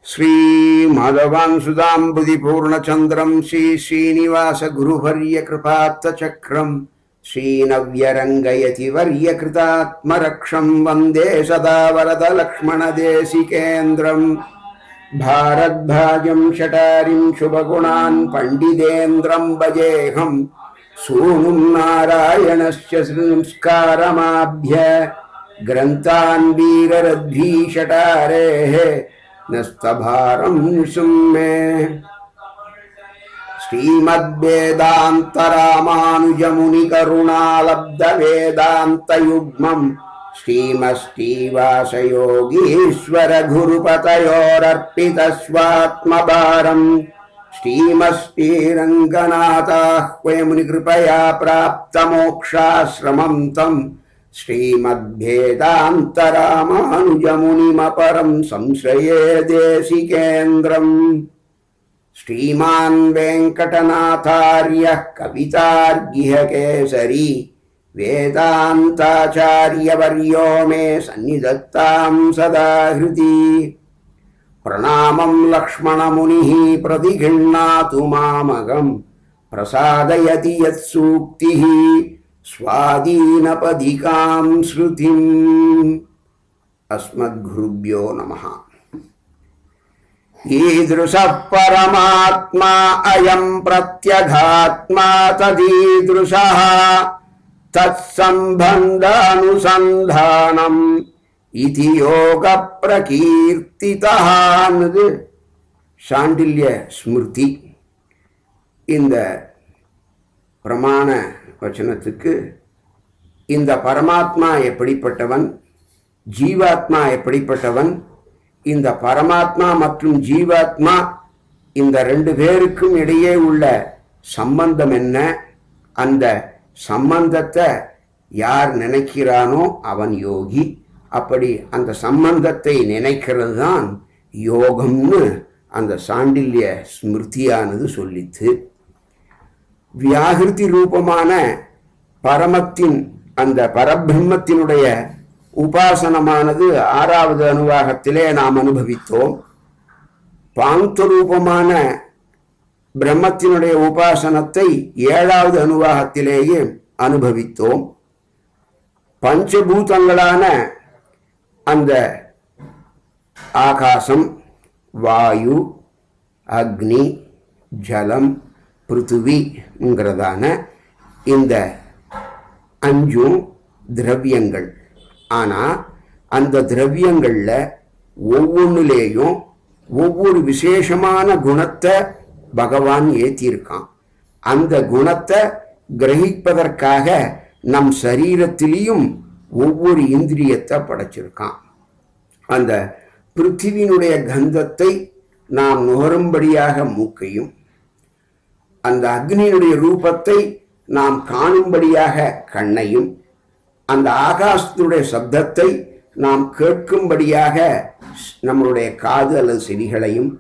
श्री माधवान् सुधाम्बुधि पूर्णचन्द्रं श्री श्रीनिवास गुरुवर्य कृपात्तचक्रं श्रीनव्यरङ्गयति वर्यकृतात्मरक्षं वन्दे सदा वरदलक्ष्मणदेशिकेन्द्रं भारद्भाजं शठारिं शुभगुणान् पण्डितेन्द्रं भजेऽहं सूनुं नारायणस्य संस्कारमाभ्य ग्रन्थान् वीररद्भीषटारेः नस्तभारं सुम्मे श्रीमद्वेदान्तरामानुजमुनिकरुणालब्धवेदान्तयुग्मं श्रीमश्रीवासयोगीश्वरगुरुपतयोरर्पितस्वात्मभारं श्रीमश्रीरङ्गनाथाह्वयमुनिकृपया प्राप्तमोक्षाश्रमं तं श्रीमद्वेदान्तरामानुजमुनिमपरं संश्रये देशिकेन्द्रम् श्रीमान् वेङ्कटनाथार्यः कवितार्किहकेसरी वेदान्ताचार्यवर्यो मे सन्निधत्तां सदा हृदि प्रणामं लक्ष्मणमुनिः प्रतिगृह्णातु मामगं प्रसादयति यत्सूक्तिः स्वाधीनपदिकां श्रुतिम् अस्मद्गुरुभ्यो नमः। ईदृशः परमात्मा अयं प्रत्यगात्मा तदीदृशः तत्सम्बन्धानुसन्धानम् इति योगप्रकीर्तितः சாண்டில்ய ஸ்மிருதி. இந்த பிரமாண வச்சனத்துக்கு இந்த பரமாத்மா எப்படிப்பட்டவன், ஜீவாத்மா எப்படிப்பட்டவன், இந்த பரமாத்மா மற்றும் ஜீவாத்மா இந்த ரெண்டு பேருக்கும் இடையே உள்ள சம்பந்தம் என்ன, அந்த சம்பந்தத்தை யார் நினைக்கிறானோ அவன் யோகி. அப்படி அந்த சம்பந்தத்தை நினைக்கிறது தான் யோகம்னு அந்த சாண்டில்ய ஸ்மிருதியானது சொல்லித்து. வியாகிருதி ரூபமான பரமத்தின் அந்த பரபிரம்மத்தினுடைய உபாசனமானது 6வது அனுவாகத்திலே நாம் அனுபவித்தோம். பாந்தரூபமான பிரம்மத்தினுடைய உபாசனத்தை 7வது அனுவாகத்திலேயே அனுபவித்தோம். பஞ்சபூதங்களான அந்த ஆகாசம், வாயு, அக்னி, ஜலம், பிருத்திவிங்கிறதான இந்த 5 திரவியங்கள். ஆனால் அந்த திரவியங்களில் ஒவ்வொன்றுலேயும் ஒவ்வொரு விசேஷமான குணத்தை பகவான் ஏற்றியிருக்கான். அந்த குணத்தை கிரகிப்பதற்காக நம் சரீரத்திலையும் ஒவ்வொரு இந்திரியத்தை படைச்சிருக்கான். அந்த பிருத்திவியினுடைய கந்தத்தை நாம் நுகரும்படியாக மூக்கையும், அந்த அக்னியினுடைய ரூபத்தை நாம் காணும்படியாக கண்ணையும், அந்த ஆகாசத்தினுடைய சப்தத்தை நாம் கேட்கும்படியாக நம்மளுடைய காது அல்லது செவிகளையும்,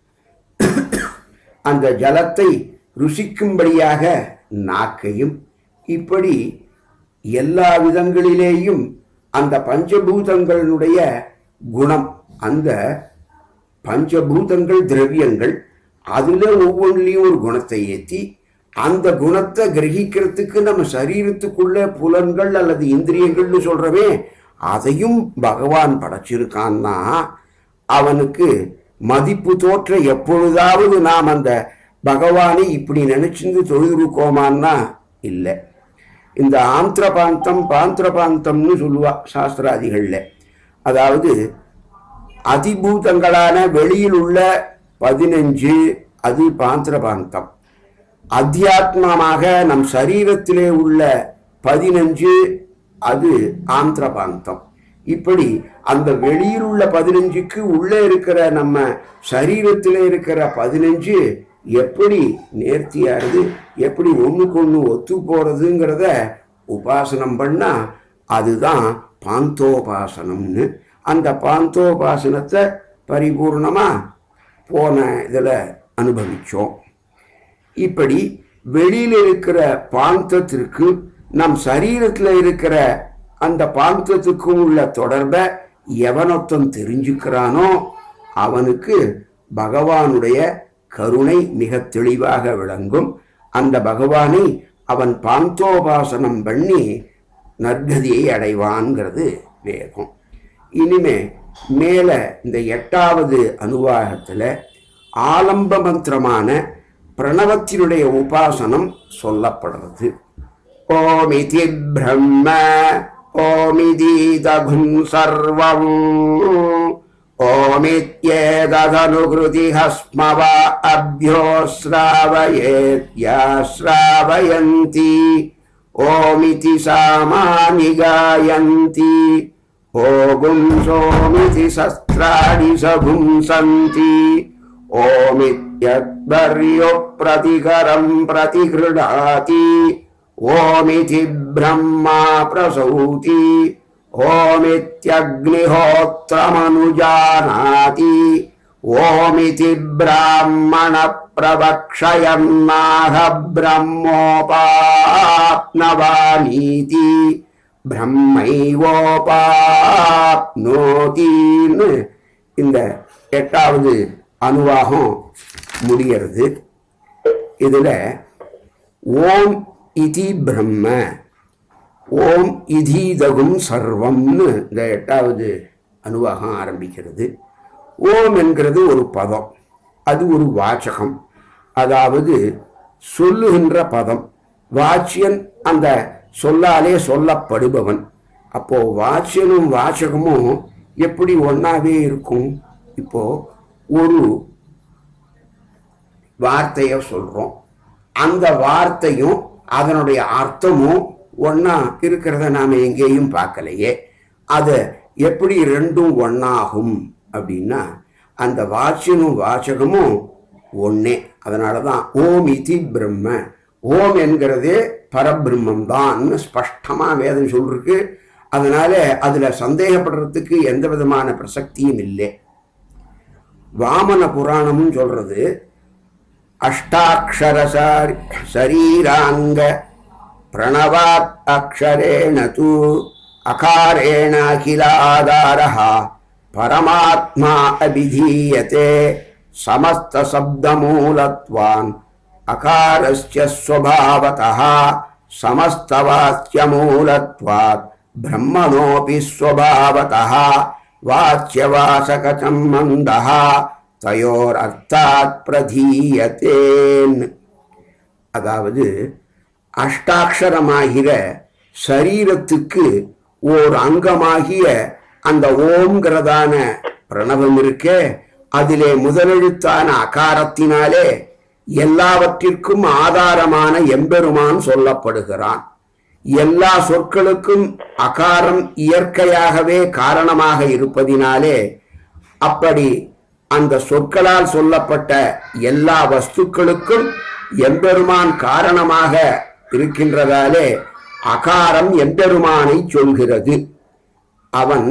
அந்த ஜலத்தை ருசிக்கும்படியாக நாக்கையும், இப்படி எல்லா விதங்களிலேயும் அந்த பஞ்சபூதங்களுடைய குணம், அந்த பஞ்சபூதங்கள் திரவியங்கள், அதில் ஒவ்வொன்றிலையும் ஒரு குணத்தை ஏற்றி அந்த குணத்தை கிரகிக்கிறதுக்கு நம்ம சரீரத்துக்குள்ள புலன்கள் அல்லது இந்திரியங்கள்னு சொல்றவே அதையும் பகவான் படைச்சிருக்கான்னா அவனுக்கு மதிப்பு தோற்ற எப்பொழுதாவது நாம் அந்த பகவானை இப்படி நினைச்சிருந்து தொழுதுருக்கோமான்னா இல்லை. இந்த ஆந்திரபாந்தம் பாந்திரபாந்தம்னு சொல்லுவா சாஸ்திராதிகளில். அதாவது அதிபூதங்களான வெளியில் உள்ள 15 அது பாந்திரபாந்தம், அத்தியாத்மமாக நம் சரீரத்திலே உள்ள 15 அது ஆந்திரபாந்தம். இப்படி அந்த வெளியில் உள்ள 15க்கு உள்ளே இருக்கிற நம்ம சரீரத்திலே இருக்கிற 15 எப்படி நேர்த்தியாருது, எப்படி ஒன்றுக்கு ஒன்று ஒத்து போகிறதுங்கிறத உபாசனம் பண்ணால் அதுதான் பாந்தோபாசனம்னு. அந்த பாந்தோபாசனத்தை பரிபூர்ணமாக போன இதில் அனுபவித்தோம். இப்படி வெளியில் இருக்கிற பாந்தத்திற்கு நம் சரீரத்தில் இருக்கிற அந்த பாந்தத்துக்கும் உள்ள தொடர்பை எவனொத்தன் தெரிஞ்சுக்கிறானோ அவனுக்கு பகவானுடைய கருணை மிக தெளிவாக விளங்கும். அந்த பகவானை அவன் பாந்தோபாசனம் பண்ணி நற்கதியை அடைவான்கிறது வேகம். இனிமே மேல இந்த 8வது அனுவாகத்தில் ஆலம்ப மந்திரமான பிரணவத்தினுடைய உபாசனம் சொல்லப்படுறது. ஓமிதி பிரம்ம ஓமிதீதகும் சர்வம் ஓமித்யேதனுகிருதி ஹஸ்மவ அப்யோ ஸ்ராவயேத்யாஸ்ராவயந்தி ஓமிதி சாமானி காயந்தி ஓகும் சோமிதி சஸ்திராணி சகும்சந்தி ஓமித்யத்வர்யோ பிரதிகரம் பிரதிகிருடாதி ஓமிதி பிரம்மா பிரசௌதி ஓமித்யக்னிஹோத்ரமனுஜானாதி ஓமிதி பிராமண பிரவக்ஷயன்னாஹ பிரம்மோபாப்னவானீதி பிரம்மைவோபாப்னோதின்னு இந்த 8வது அனுவாகம் முடிகிறது. இதில் ஓம் இதி பிரம்ம ஓம் இதீதகும் சர்வம்னு இந்த 8வது அனுவாகம் ஆரம்பிக்கிறது. ஓம் என்கிறது ஒரு பதம், அது ஒரு வாச்சகம், அதாவது சொல்லுகின்ற பதம். வாச்சியன் அந்த சொல்லாலே சொல்லப்படுபவன். அப்போ வாச்சியனும் வாச்சகமும் எப்படி ஒன்னாவே இருக்கும்? இப்போ ஒரு வார்த்தையை சொல்றோம், அந்த வார்த்தையும் அதனுடைய அர்த்தமும் ஒன்னா இருக்கிறத நாம எங்கேயும் பார்க்கலையே. அது எப்படி ரெண்டும் ஒன்னாகும் அப்படின்னா, அந்த வாச்சியனும் வாச்சகமும் ஒன்னே. அதனாலதான் ஓம் இதி பிரம்ம, ஓம் என்கிறதே பரபிரம்மம் தான் ஸ்பஷ்டமா வேதம் சொல்லிருக்கு. அதனால அதுல சந்தேகப்படுறதுக்கு எந்த விதமான பிரசக்தியும் இல்லை. வாமன புராணமும் சொல்றது அஷ்டாட்சர சரீராங்க பிரணவாத் அக்ஷரேண தூ அகாரேண அகிலாதாரஹ பரமாத்மா அபிதீயதே சமஸ்த சப்தமூலத்வான் அகாரஸ்ய ஸ்வபாவதஹ சமஸ்தவாச்யமூலத்வாத் பிரம்மணோபி ஸ்வபாவதஹ வாச்யவாசகசம்பந்தஹ தயோர் அர்த்தாத் பிரதீயத்தேன். அதாவது அஷ்டாட்சரமாகிற சரீரத்துக்கு ஓர் அங்கமாகிய அந்த ஓம்ங்கிறதான பிரணவம் இருக்கே, அதிலே முதலெழுத்தான அகாரத்தினாலே எல்லாவற்றிற்கும் ஆதாரமான எம்பெருமான் சொல்லப்படுகிறான். எல்லா சொற்களுக்கும் அகாரம் இயற்கையாகவே காரணமாக இருப்பதினாலே அப்படி அந்த சொற்களால் சொல்லப்பட்ட எல்லா வஸ்துக்களுக்கும் எம்பெருமான் காரணமாக இருக்கின்றதாலே அகாரம் எம்பெருமானை சொல்கிறது. அவன்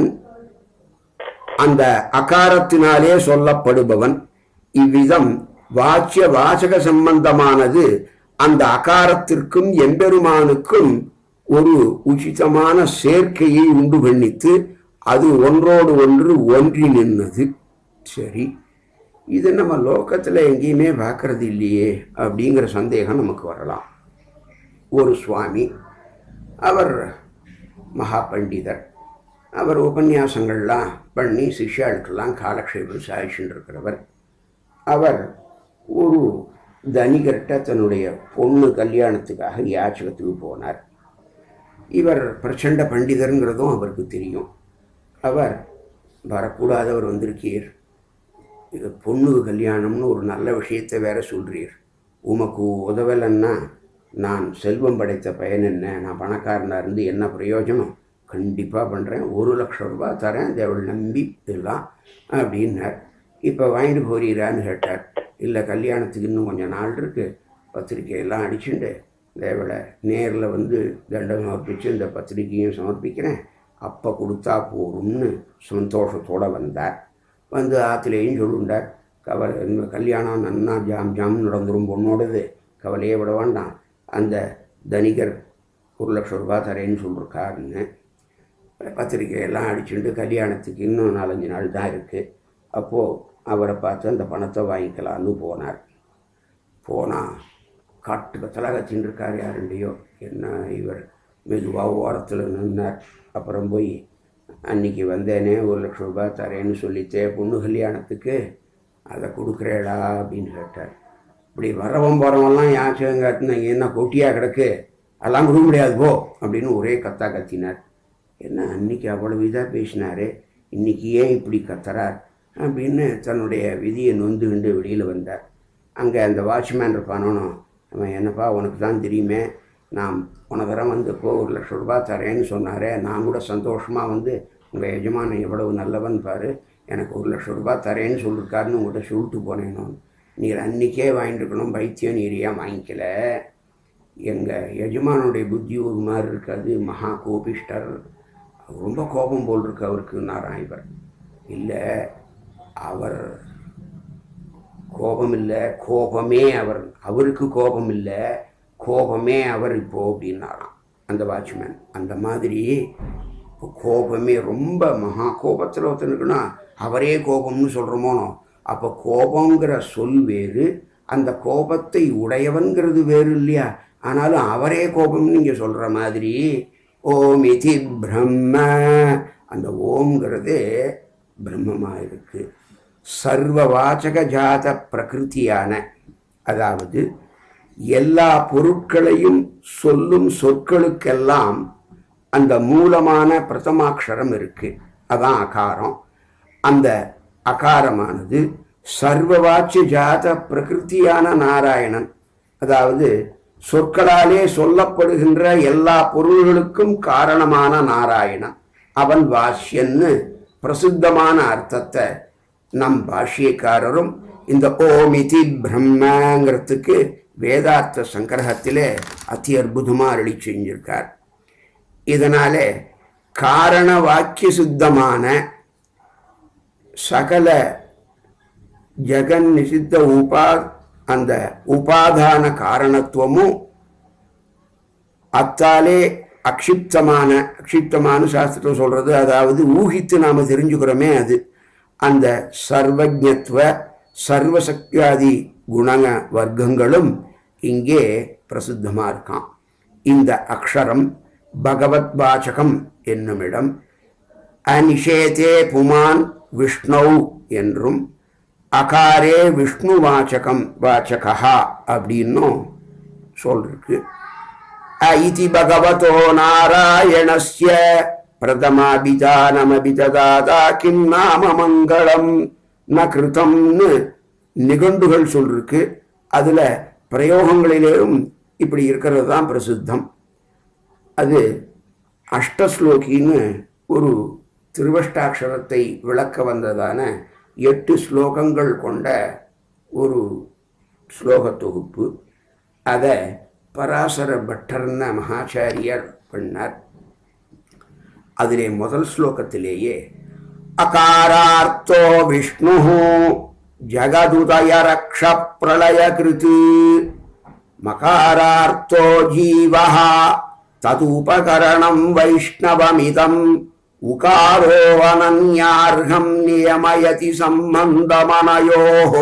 அந்த அகாரத்தினாலே சொல்லப்படுபவன். இவ்விதம் வாச்சிய வாசக சம்பந்தமானது அந்த அகாரத்திற்கும் எம்பெருமானுக்கும் ஒரு உச்சிதமான சேர்க்கையை உண்டு பண்ணித்து அது ஒன்றோடு ஒன்று ஒன்றி நின்னது. சரி, இது நம்ம லோகத்தில் எங்கேயுமே பார்க்கறது இல்லையே அப்படிங்கிற சந்தேகம் நமக்கு வரலாம். ஒரு சுவாமி, அவர் மகா பண்டிதர், அவர் உபன்யாசங்கள்லாம் பண்ணி சிஷ்யாளுக்கெல்லாம் காலக்ஷேபம் சாதிச்சுட்டு இருக்கிறவர். அவர் ஒரு தனிகர்கிட்ட தன்னுடைய பொண்ணு கல்யாணத்துக்காக யாச்சகத்துக்கு போனார். இவர் பிரச்சண்ட பண்டிதருங்கிறதும் அவருக்கு தெரியும். அவர் வரக்கூடாதவர் வந்திருக்கீர், இது பொண்ணு கல்யாணம்னு ஒரு நல்ல விஷயத்தை வேற சொல்கிறீர், உமக்கு உதவலைன்னா நான் செல்வம் படைத்த பயன் என்ன, நான் பணக்காரனாக இருந்து என்ன பிரயோஜனம், கண்டிப்பாக பண்ணுறேன், 1,00,000 ரூபாய் தரேன், தேவள் நம்பி இதெல்லாம் அப்படின்னார். இப்போ வாங்கிட்டு போறீரான்னு கேட்டார். இல்லை, கல்யாணத்துக்கு இன்னும் கொஞ்சம் நாள் இருக்குது, பத்திரிக்கையெல்லாம் அடிச்சுட்டு தேவளை நேரில் வந்து தண்டம் சமர்ப்பித்து இந்த பத்திரிக்கையும் சமர்ப்பிக்கிறேன், அப்போ கொடுத்தா போகும்னு சந்தோஷத்தோடு வந்தார். வந்து ஆற்றுலேயும் சொல்லுண்டார், இந்த கல்யாணம் நன்னா ஜாம் நடந்துடும், பொண்ணோடது, கவலையே விட வேண்டாம், அந்த தனிகர் 1,00,000 ரூபாய் தரேன்னு சொல்லிருக்காருன்னு. பத்திரிக்கையெல்லாம் அடிச்சுட்டு கல்யாணத்துக்கு இன்னும் 4-5 நாள் தான் இருக்குது. அப்போது அவரை பார்த்து அந்த பணத்தை வாங்கிக்கலான்னு போனார். போனால் காட்டுக்கு தலை கத்தின்னு இருக்கார் யாருண்டையோ. என்ன இவர் மெதுவாக ஓரத்தில் நின்னார். அப்புறம் போய் அன்றைக்கி வந்தேனே 1,00,000 ரூபாய் தரேன்னு சொல்லித்தே பொண்ணு கல்யாணத்துக்கு, அதை கொடுக்குறேடா அப்படின்னு கேட்டார். இப்படி வரவன் போகிறவன்லாம் யாச்சங்காட்டுன்னு என்ன கொட்டியாக கிடக்கு, அதெல்லாம் கொடுக்க முடியாது போ அப்படின்னு ஒரே கத்தினார். என்ன அன்றைக்கி அவ்வளவு இதாக பேசினார், இன்றைக்கி ஏன் இப்படி கத்துறார் அப்படின்னு தன்னுடைய விதியை நொந்துகிண்டு வெளியில் வந்தார். அங்கே அந்த வாட்ச்மேன் இருப்பானோனோ, அவன் என்னப்பா உனக்கு தான் தெரியுமே, நான் போன தரம் வந்தப்போ 1,00,000 ரூபாய் தரேன்னு சொன்னாரே, நான் கூட சந்தோஷமாக வந்து உங்கள் எஜமானன் எவ்வளவு நல்லவன் பாரு, எனக்கு 1,00,000 ரூபாய் தரேன்னு சொல்லியிருக்காருன்னு உங்கள்கிட்ட சொல்லிட்டு போனேனோ, நீர் அன்றைக்கே வாங்கிட்டு இருக்கணும், பைத்தியம் நீர் ஏன் வாங்கிக்கல, எங்கள் எஜமானுடைய புத்தி ஒரு மாதிரி இருக்காது, மகா கோபிஷ்டர், ரொம்ப கோபம் போல் இருக்கு அவருக்குன்னாரான் இவர். இல்லை அவர் கோபம் இல்லை, கோபமே அவர், அவருக்கு கோபம் இல்லை, கோபமே அவர் இப்போ அப்படின்னாராம் அந்த வாட்ச்மேன். அந்த மாதிரி கோபமே ரொம்ப மகா கோபத்தில் ஒருத்தனுக்குன்னா அவரே கோபம்னு சொல்கிறோமோனோ, அப்போ கோபங்கிற சொல் வேறு, அந்த கோபத்தை உடையவன்கிறது வேறு இல்லையா. ஆனாலும் அவரே கோபம்னு நீங்கள் சொல்கிற மாதிரி ஓம் இதி பிரம்ம, அந்த ஓம்ங்கிறது பிரம்மமாக இருக்குது. சர்வ வாச்சக ஜாத பிரகிருத்தியான, அதாவது எல்லா பொருட்களையும் சொல்லும் சொற்களுக்கெல்லாம் அந்த மூலமான பிரதமாட்சரம் இருக்குது, அதான் அகாரம். அந்த அகாரமானது சர்வவாட்சிய ஜாத பிரகிருத்தியான நாராயணன், அதாவது சொற்களாலே சொல்லப்படுகின்ற எல்லா பொருள்களுக்கும் காரணமான நாராயணன், அவன் வாஷ்யன்னு பிரசித்தமான அர்த்தத்தை நம் பாஷ்யக்காரரும் இந்த ஓமிதி பிரம்மங்கிறதுக்கு வேதார்த்த சங்கிரகத்திலே அதி அற்புதமாக அருளி செஞ்சிருக்கார். இதனால காரண வாக்கிய சித்தமான சகல ஜெகன் நிசித்த அந்த உபாதான காரணத்துவமும் அத்தாலே அக்ஷிப்தமான சாஸ்திரம் சொல்றது, அதாவது ஊகித்து நாம தெரிஞ்சுக்கிறோமே அது, அந்த சர்வஜத்வ சர்வசக்தியாதி குண வர்க்கங்களும் இங்கே பிரசித்தமா இருக்கான். இந்த அக்ஷரம் பகவத் வாச்சகம் என்னுமிடம் அனிஷேதே புமான் விஷ்ணு என்றும் அகாரே விஷ்ணு வாச்சகம் வாச்சகா அப்படின்னும் சொல்லிருக்கு. ஐதி பகவதோ நாராயணஸ்ய பிரதமாபிதானமபிததாதா கிம் நாம மங்களம் ந கிருதம்னு நிகண்டுகள் சொல்லிருக்கு. அதுல பிரயோகங்களிலேயும் இப்படி இருக்கிறது தான் பிரசித்தம். அது அஷ்டஸ்லோகின்னு ஒரு திருவஷ்டாட்சரத்தை விளக்க வந்ததான 8 ஸ்லோகங்கள் கொண்ட ஒரு ஸ்லோக தொகுப்பு. அதை பராசர பட்டர்ன மகாச்சாரியர் பண்ணார். அதிலே முதல் ஸ்லோகத்திலேயே அகாரார்த்தோ விஷ்ணு ஜகதுதய ரக்ஷ பிரளய கிருத்து மகாரார்த்தோ ஜீவஹ ததுபகரணம் வைஷ்ணவமிதம் உகாரோ அனன்யார்ஹம் நியமயதி சம்பந்தமனயோஹ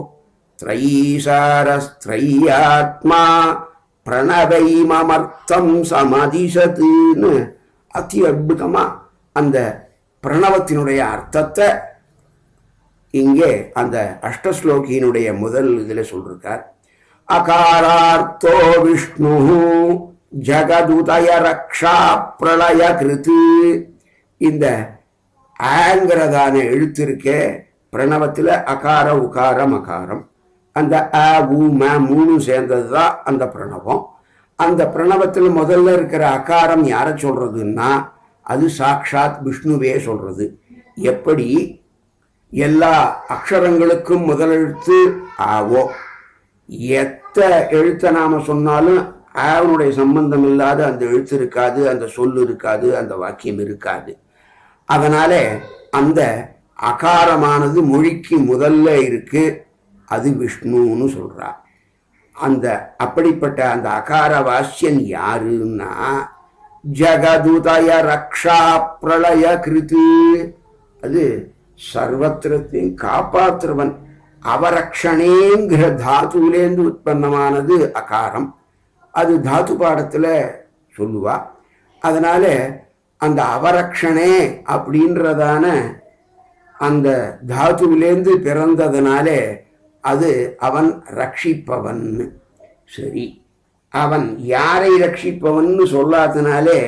த்ரைசாரஸ்த்ரையாத்மா பிரணவைமமர்த்தம் சமதிசத்துன்னு அதி அற்புதமா அந்த பிரணவத்தினுடைய அர்த்தத்தை இங்கே அந்த அஷ்டஸ்லோகியினுடைய முதல் இதில் சொல்லிருக்கார். அகாரார்த்தோ விஷ்ணு ஜகதுதய ரக்ஷா பிரளய கிருத்து. இந்த ஆங்கிறதான எழுத்து இருக்கே பிரணவத்தில் அகார உகார மகாரம், அந்த அ உ ம மூணும் சேர்ந்தது தான் அந்த பிரணவம். அந்த பிரணவத்தில் முதல்ல இருக்கிற அகாரம் யாரை சொல்றதுன்னா அது சாக்ஷாத் விஷ்ணுவே சொல்றது. எப்படி எல்லா அக்ஷரங்களுக்கும் முதல் எழுத்து ஆவோ, எத்த எழுத்த நாம சொன்னாலும் ஆவனுடைய சம்பந்தம் இல்லாத அந்த எழுத்து இருக்காது, அந்த சொல் இருக்காது, அந்த வாக்கியம் இருக்காது. அதனால அந்த அகாரமானது மொழிக்கு முதல்ல இருக்கு, அது விஷ்ணுன்னு சொல்றா. அந்த அப்படிப்பட்ட அந்த அகார வாசியன் யாருன்னா ஜகதுதய ரக்ஷா பிரளய கிருத்து, அது சர்வத்திரத்தையும் காப்பாற்றுவன். அவரக்ஷணேங்கிற தாத்துலேருந்து உற்பத்தமானது அகாரம். அது தாத்து பாடத்தில் சொல்லுவா. அதனால அந்த அவரக்ஷணே அப்படின்றதான அந்த தாத்துவிலேருந்து பிறந்ததுனால அது அவன் ரட்சிப்பவன். சரி, அவன் யாரை ரட்சிப்பவன் சொல்லாதனாலே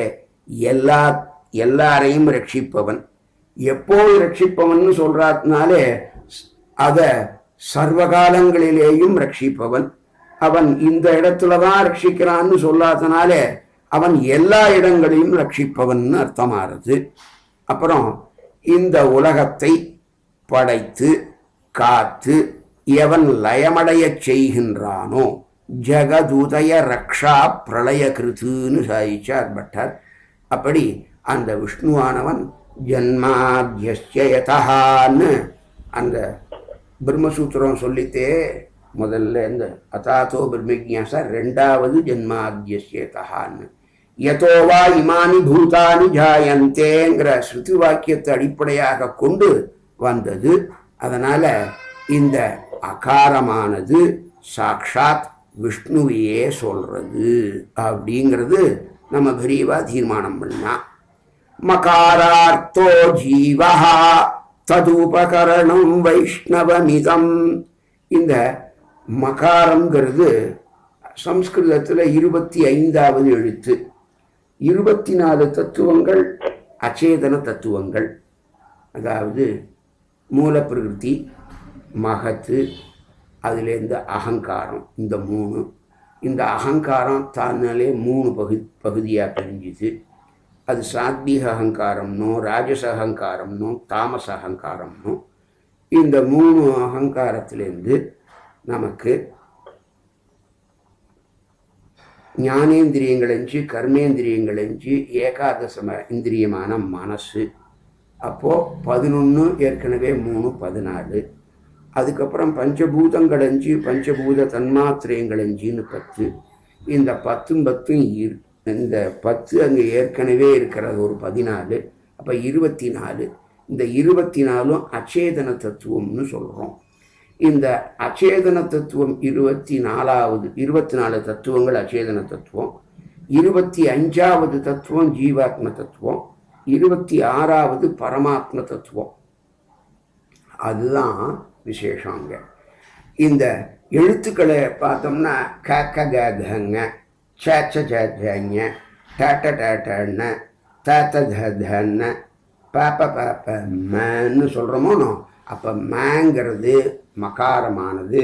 எல்லாரையும் ரட்சிப்பவன். எப்போது ரட்சிப்பவன் சொல்றாத்தினாலே அதை சர்வகாலங்களிலேயும் ரட்சிப்பவன். அவன் இந்த இடத்துலதான் ரட்சிக்கிறான்னு சொல்லாதனால அவன் எல்லா இடங்களையும் ரட்சிப்பவன் அர்த்தமாகிறது. அப்புறம் இந்த உலகத்தை படைத்து காத்து எவன் லயமடைய செய்கின்றானோ ஜகதுதய ரக்ஷா பிரளய கிருத்துன்னு சாதிச்சார் பட்டர். அப்படி அந்த விஷ்ணுவானவன் ஜன்மாத்யஸ்யயதான்னு அந்த பிரம்மசூத்திரம் சொல்லித்தே முதல்ல இந்த அதாத்தோ பிரம்மஜ்ஞாசா ரெண்டாவது ஜன்மாத்யஸ்யயதான்னு யதோவா இமானி பூதானி ஜாயந்தேங்கிற ஸ்ருதி வாக்கியத்தை அடிப்படையாக கொண்டு வந்தது. அதனால இந்த அகாரமானது சாக்ஷாத் விஷ்ணுவையே சொல்றது அப்படிங்கிறது நம்ம விரிவா தீர்மானம் பண்ணா. மகாரார்த்தோ ஜீவஹா ததுபகரணம் வைஷ்ணவமிதம். இந்த மகாரங்கிறது சம்ஸ்கிருதத்தில் 25வது எழுத்து. 24 தத்துவங்கள் அச்சேதன தத்துவங்கள். அதாவது மூல பிரகிருதி, மகத்து, அதுலேருந்து அகங்காரம், இந்த 3. இந்த அகங்காரம் தானாலே 3 பகுதியாக பிரிஞ்சுது. அது சாத்வீக அகங்காரம்னோ ராஜச அகங்காரம்னோ தாமச அகங்காரம்னோ. இந்த 3 அகங்காரத்திலேருந்து நமக்கு ஞானேந்திரியங்களஞ்சு கர்மேந்திரியங்களஞ்சு ஏகாதச இந்திரியமான மனசு. அப்போது 11 ஏற்கனவே 3 14. அதுக்கப்புறம் பஞ்சபூதங்களஞ்சு பஞ்சபூத தன்மாத்திரங்களஞ்சின்னு 10. இந்த 10 இந்த 10 அங்கே ஏற்கனவே இருக்கிறது ஒரு 14. அப்போ 24. இந்த 24ம் அச்சேதன தத்துவம்னு சொல்கிறோம். இந்த அச்சேதன தத்துவம் 24 தத்துவங்கள் அச்சேதன தத்துவம். 25வது தத்துவம் ஜீவாத்ம தத்துவம். 26வது பரமாத்ம தத்துவம். அதுதான் விசேஷங்க. இந்த எழுத்துக்களை பார்த்தோம்னா கங்க சேச்சங்க டேட்ட டேட்டன்னு தத்தன்னு பாப்ப பாப்பன்னு சொல்கிறோமோனோ. அப்போ மேங்கிறது மகாரமானது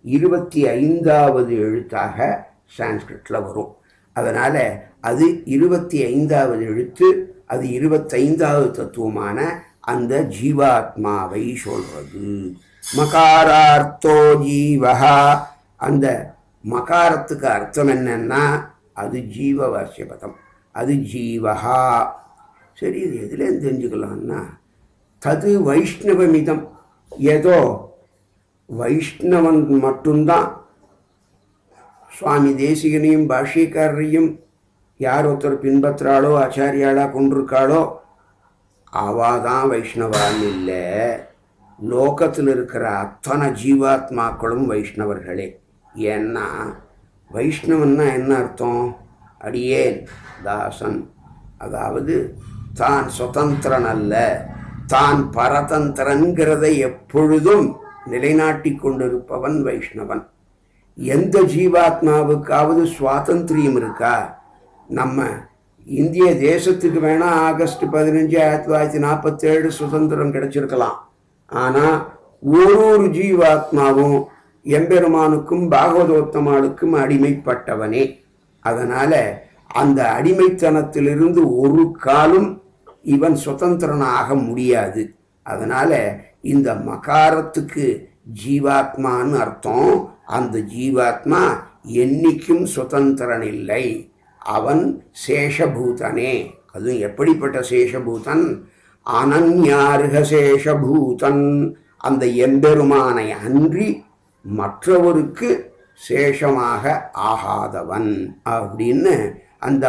25வது எழுத்தாக சான்ஸ்கிரிட்டில் வரும். அதனால் அது 25வது எழுத்து. அது 25வது தத்துவமான அந்த ஜீவாத்மாவை சொல்றது. மகாரார்த்தோ ஜீவஹா. அந்த மகாரத்துக்கு அர்த்தம் என்னன்னா அது ஜீவவாசிய பதம், அது ஜீவஹா. சரி, இது எதுலேருந்து தெரிஞ்சுக்கலாம்னா தது வைஷ்ணவமிதம். ஏதோ வைஷ்ணவன் மட்டும்தான் சுவாமி தேசிகனையும் பாஷ்யக்காரரையும் யார் ஒருத்தர் பின்பற்றாளோ ஆச்சாரியாளா கொண்டிருக்காளோ அவாதான் வைஷ்ணவான்னு இல்லை. லோகத்தில் இருக்கிற அத்தனை ஜீவாத்மாக்களும் வைஷ்ணவர்களே. ஏன்னா வைஷ்ணவன்னா என்ன அர்த்தம்? அடியேன் தாசன். அதாவது தான் சுதந்திரன் அல்ல, தான் பரதந்திரங்கிறதை எப்பொழுதும் நிலைநாட்டி கொண்டிருப்பவன் வைஷ்ணவன். எந்த ஜீவாத்மாவுக்காவது சுவாதந்திரியம் இருக்கா? நம்ம இந்திய தேசத்துக்கு வேணால் ஆகஸ்ட் 15, 1947 சுதந்திரம் கிடைச்சிருக்கலாம். ஆனால் ஒரு ஜீவாத்மாவும் எம்பெருமானுக்கும் பாகவதோத்தமாளுக்கும் அடிமைப்பட்டவனே. அதனால் அந்த அடிமைத்தனத்திலிருந்து ஒரு காலம் இவன் சுதந்திரனாக முடியாது. அதனால் இந்த மகாரத்துக்கு ஜீவாத்மான்னு அர்த்தம். அந்த ஜீவாத்மா என்னைக்கும் சுதந்திரன் இல்லை, அவன் சேஷபூதனே. அதுவும் எப்படிப்பட்ட சேஷபூதன்? அனன்யாருக சேஷபூதன். அந்த எம்பெருமானை அன்றி மற்றவருக்கு சேஷமாக ஆகாதவன் அப்படின்னு அந்த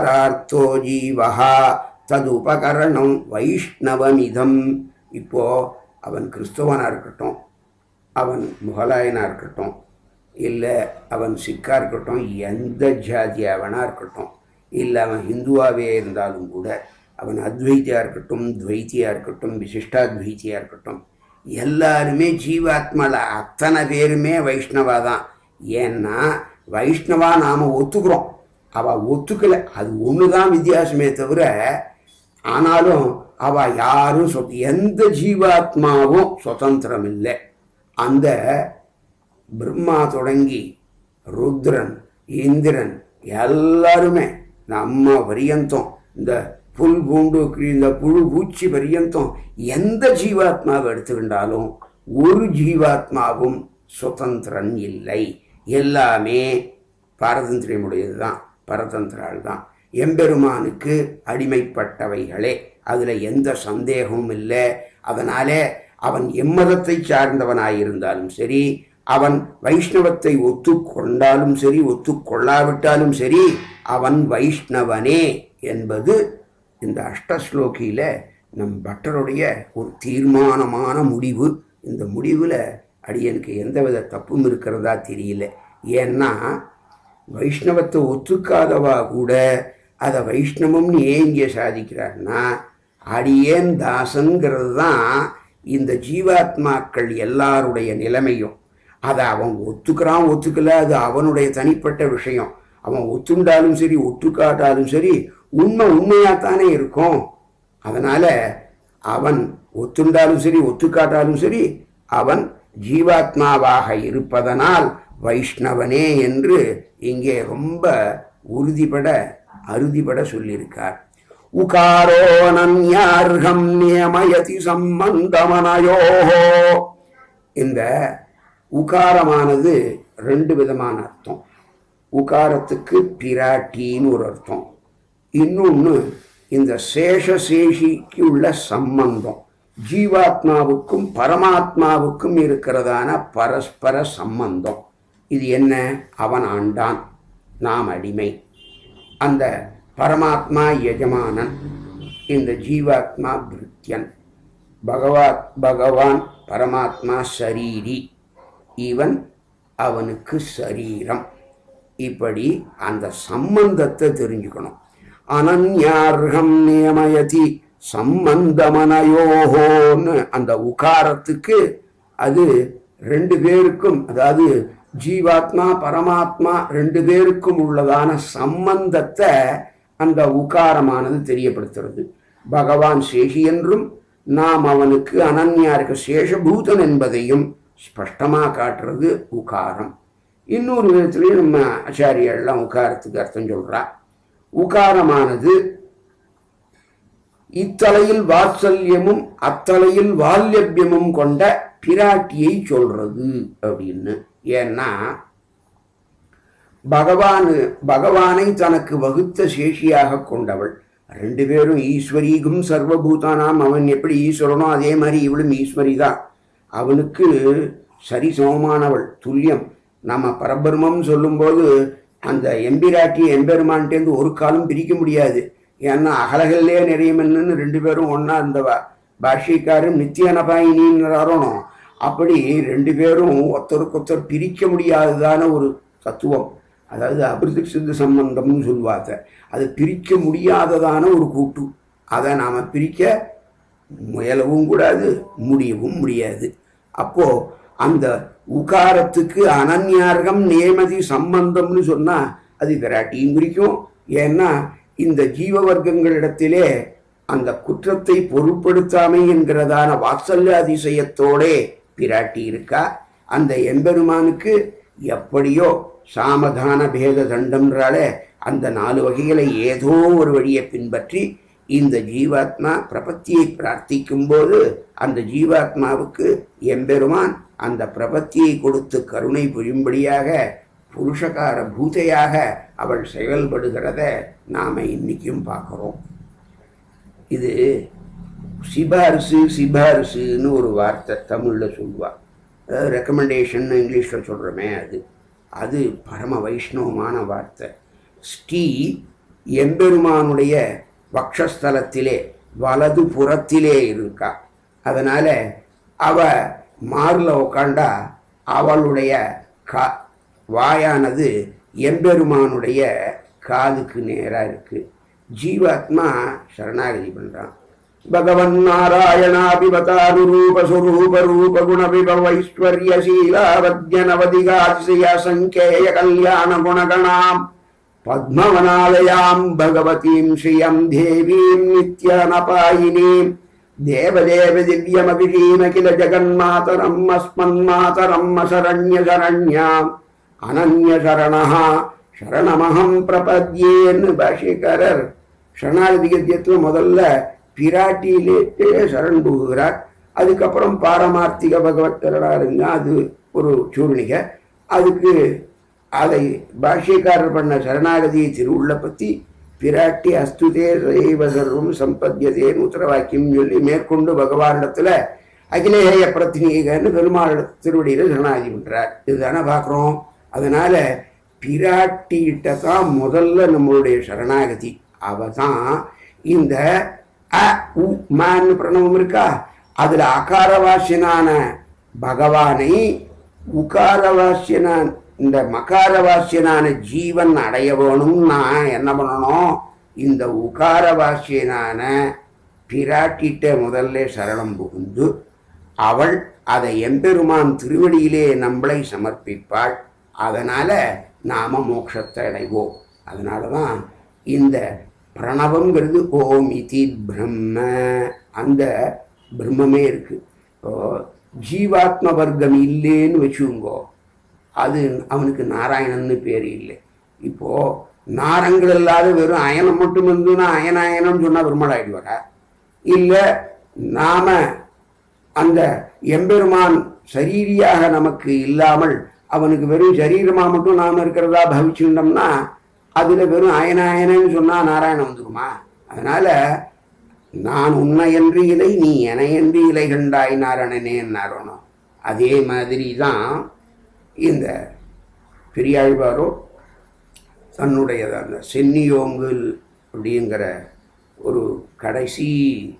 மகாரார்த்தோ ஜீவஹா தது உபகரணம் வைஷ்ணவமிதம். இப்போ அவன் கிறிஸ்தவனாக இருக்கட்டும், அவன் முகலாயனாக இருக்கட்டும், இல்லை அவன் சிக்காக இருக்கட்டும், எந்த ஜாதியாவனாக இருக்கட்டும், இல்லை அவன் ஹிந்துவாகவே இருந்தாலும் கூட, அவன் அத்வைத்தியாக இருக்கட்டும், துவைத்தியாக இருக்கட்டும், விசிஷ்டாத்வைத்தியாக இருக்கட்டும், எல்லாருமே ஜீவாத்மாவில் அத்தனை பேருமே வைஷ்ணவா தான். ஏன்னா வைஷ்ணவா நாம் ஒத்துக்கிறோம், அவள் ஒத்துக்கலை. அது ஒன்று தான் வித்தியாசமே தவிர, ஆனாலும் அவள் யாரும் எந்த ஜீவாத்மாவும் சுதந்திரம் இல்லை. அந்த பிரம்மா தொடங்கி ருத்ரன், இந்திரன் எல்லாருமே நம்ம பரியந்தம், இந்த புல் பூண்டு இந்த புழு பூச்சி பரியந்தம் எந்த ஜீவாத்மாவை எடுத்துக்கிட்டாலும் ஒரு ஜீவாத்மாவும் சுதந்திரன் இல்லை. எல்லாமே பாரதந்திரியமுடையது தான், பரதந்திரால் தான். எம்பெருமானுக்கு அடிமைப்பட்டவைகளே, அதில் எந்த சந்தேகமும் இல்லை. அதனாலே அவன் எம்மதத்தை சார்ந்தவனாயிருந்தாலும் சரி, அவன் வைஷ்ணவத்தை ஒத்துக்கொண்டாலும் சரி, ஒத்துக்கொள்ளாவிட்டாலும் சரி, அவன் வைஷ்ணவனே என்பது இந்த அஷ்டஸ்லோகியில் நம் பட்டருடைய ஒரு தீர்மானமான முடிவு. இந்த முடிவில் அடியனுக்கு எந்தவித தப்பும் இருக்கிறதா தெரியல. ஏன்னா வைஷ்ணவத்தை ஒத்துக்காதவா கூட அதை வைஷ்ணவம்னு ஏன் இங்கே சாதிக்கிறார்னா, அடியேன் தாசன்கிறது தான் இந்த ஜீவாத்மாக்கள் எல்லாருடைய நிலைமையும். அதை அவன் ஒத்துக்கிறான் ஒத்துக்கல, அது அவனுடைய தனிப்பட்ட விஷயம். அவன் ஒத்துண்டாலும் சரி ஒத்துக்காட்டாலும் சரி, உண்மை உண்மையாகத்தானே இருக்கும். அதனால் அவன் ஒத்துண்டாலும் சரி ஒத்துக்காட்டாலும் சரி, அவன் ஜீவாத்மாவாக இருப்பதனால் வைஷ்ணவனே என்று இங்கே ரொம்ப அறுதிபட சொல்லியிருக்கார். உகாரோ நன்யார்ஹம் நியமயதி சம்பந்தமனயோஹோ. இந்த உகாரமானது ரெண்டு விதமான அர்த்தம். உகாரத்துக்கு பிராட்டின்னு ஒரு அர்த்தம், இன்னொன்று இந்த சேஷசேஷிக்கு உள்ள சம்பந்தம், ஜீவாத்மாவுக்கும் பரமாத்மாவுக்கும் இருக்கிறதான பரஸ்பர சம்பந்தம். இது என்ன? அவன் ஆண்டான், நாம் அடிமை. அந்த பரமாத்மா எஜமானன், இந்த ஜீவாத்மா பிருத்யன். பகவான் பரமாத்மா சரீரி, இவன் அவனுக்கு சரீரம். இப்படி அந்த சம்பந்தத்தை தெரிஞ்சுக்கணும். அனன்யார்ஹம் நியமயதி சம்பந்தமனயோஹோன்னு அந்த உகாரத்துக்கு அது ரெண்டு பேருக்கும், அதாவது ஜீவாத்மா பரமாத்மா ரெண்டு பேருக்கும் உள்ளதான சம்பந்தத்தை அந்த உகாரமானது தெரியப்படுத்துறது. பகவான் சேஷி என்றும் நாம் அவனுக்கு அனன்யாருக்கு சேஷபூதன் என்பதையும் ஸ்பஷ்டமாக காட்டுறது உகாரம். இன்னொரு விதத்துலையும் நம்ம ஆச்சாரியெல்லாம் உகாரத்துக்கு அர்த்தம் சொல்றா. உகாரமானது இத்தலையில் வாத்சல்யமும் அத்தலையில் வால்யபியமும் கொண்ட பிராட்டியை சொல்றது அப்படின்னு. ஏன்னா பகவானை தனக்கு வகுத்த சேஷியாக கொண்டவள். ரெண்டு பேரும் ஈஸ்வரீகும் சர்வபூதானாம். அவன் எப்படி ஈஸ்வரனோ அதே மாதிரி இவளும் ஈஸ்வரி தான். அவனுக்கு சரிசமமானவள், துல்லியம். நம்ம பரபிரம்மம் சொல்லும்போது அந்த எம்பிராட்டி எம்பெருமான்ட்டேருந்து ஒரு காலம் பிரிக்க முடியாது. ஏன்னா அகலகல்லே நிறையமென்னு ரெண்டு பேரும் ஒன்றா இருந்தவா. பாஷ்யக்காரன் நித்தியனபாயினின்னு வரணும். அப்படி ரெண்டு பேரும் ஒருத்தருக்கொத்தர் பிரிக்க முடியாததான ஒரு தத்துவம், அதாவது அபிருத்தி சித்த சம்பந்தம்னு சொல்லுவாங்க. அது பிரிக்க முடியாததான ஒரு கூட்டு. அதை நாம் பிரிக்க முயலவும் கூடாது, முடியவும் முடியாது. அப்போது அந்த உகாரத்துக்கு அனன்யார்கம் நேமதி சம்பந்தம்னு சொன்னால் அது விராட்டியும் குறிக்கும். ஏன்னா இந்த ஜீவ வர்க்கங்களிடத்திலே அந்த குற்றத்தை பொருட்படுத்தாமை என்கிறதான வாத்சல்ய அதிசயத்தோடே பிராட்டி இருக்கா. அந்த எம்பெருமானுக்கு எப்படியோ சாமதான பேத தண்டம்ன்றாலே அந்த 4 வகைகளை ஏதோ ஒரு வழியை பின்பற்றி இந்த ஜீவாத்மா பிரபத்தியை பிரார்த்திக்கும் போது அந்த ஜீவாத்மாவுக்கு எம்பெருமான் அந்த பிரபத்தியை கொடுத்து கருணை புரியும்படியாக புருஷகார பூதையாக அவள் செயல்படுகிறத நாம் இன்னைக்கும் பார்க்குறோம். இது சிபாரிசுன்னு ஒரு வார்த்தை தமிழில் சொல்லுவாள். அதாவது ரெக்கமெண்டேஷன் இங்கிலீஷில் சொல்கிறோமே, அது பரம வைஷ்ணவமான வார்த்தை. ஸ்ரீ எம்பெருமானுடைய வக்ஷஸ்தலத்திலே வலது புறத்திலே இருக்கா. அதனால் அவ மார்ல உட்காண்டா அவளுடைய வாயானது எம்பெருமானுடைய காதுக்கு நேரா இருக்கு. ஜீவாத்மா சரணாகதி பண்றான். பகவன் நாராயணாபிவதாரு ரூப சுரூப ரூப குண விபவைஸ்வர்ய சீலாவத்யனவதிகாதிசய சங்கேய கல்யாண குணகணாம் பத்மவனாலயாம் பகவதீம் ஸ்ரீயம் தேவீம் நித்யானபாயினீம் தேவதேவ திவ்யமபிஷீம கில ஜகன்மாதரம் அஸ்மன்மாதரம் அசரண்ய சரண்யாம் அனன்ய சரணஹா சரணமஹம் பிரபத்யேன்னு பாஷ்யக்காரர் சரணாகதி கத்தியத்தில் முதல்ல பிராட்டியிலே சரண் புகுகிறார். அதுக்கப்புறம் பாரமார்த்திக பகவத் கருணாருங்க, அது ஒரு சூர்ணிகை. அதுக்கு அதை பாஷ்யக்காரர் பண்ண சரணாகதியை திருவுள்ள பற்றி பிராட்டி அஸ்துதே சைவ சர்வம் சம்பத்தியதேன்னு உத்தரவாக்கியம் சொல்லி மேற்கொண்டு பகவானிடத்துல அகிலேய பிரத்தினீகன்னு பெருமாள் திருவடியில் சரணாகதி பண்றார். இதுதானே பார்க்குறோம். அதனால பிராட்டிகிட்ட தான் முதல்ல நம்மளுடைய சரணாகதி. அவ தான் இந்த அ உ மான்னு பிரணவம் இருக்கா, அதுல அகாரவாசியனான பகவானை உகாரவாசியனான் இந்த மகாரவாசியனான ஜீவன் அடைய வேணும்னா என்ன பண்ணணும்? இந்த உகாரவாசியனான பிராட்டிட்ட முதல்ல சரணம் புகுந்து அவள் அதை எம்பெருமான் திருவடியிலே நம்மளை சமர்ப்பிப்பாள். அதனால நாம மோட்சத்தை அடைவோம். அதனாலதான் இந்த பிரணவங்கிறது ஓம் இதி பிரம்ம, அந்த பிரம்மமே இருக்கு. இப்போ ஜீவாத்ம வர்க்கம் இல்லைன்னு வச்சுங்கோ, அது அவனுக்கு நாராயணன்னு பேர் இல்லை. இப்போ நாரங்கள் இல்லாத வெறும் அயனம் மட்டும் இருந்துன்னா அயனாயனம் சொன்னா பெருமாளாயிடுவாரா? இல்லை, நாம அந்த எம்பெருமான் சரீரியாக நமக்கு இல்லாமல் அவனுக்கு வெறும் சரீரமா மட்டும் நாம இருக்கிறதா பவிச்சுட்டோம்னா அதுல வெறும் அயனாயனன்னு சொன்னா நாராயணன் வந்துருமா? அதனால நான் உன்னை என்று இலை நீ என என்று இலை கண்டாய் நாராயணனே நாரணம். அதே மாதிரி தான் இந்த பெரியாழ்வாரோ தன்னுடைய அந்த சென்னியோங்குல் அப்படிங்கிற ஒரு கடைசி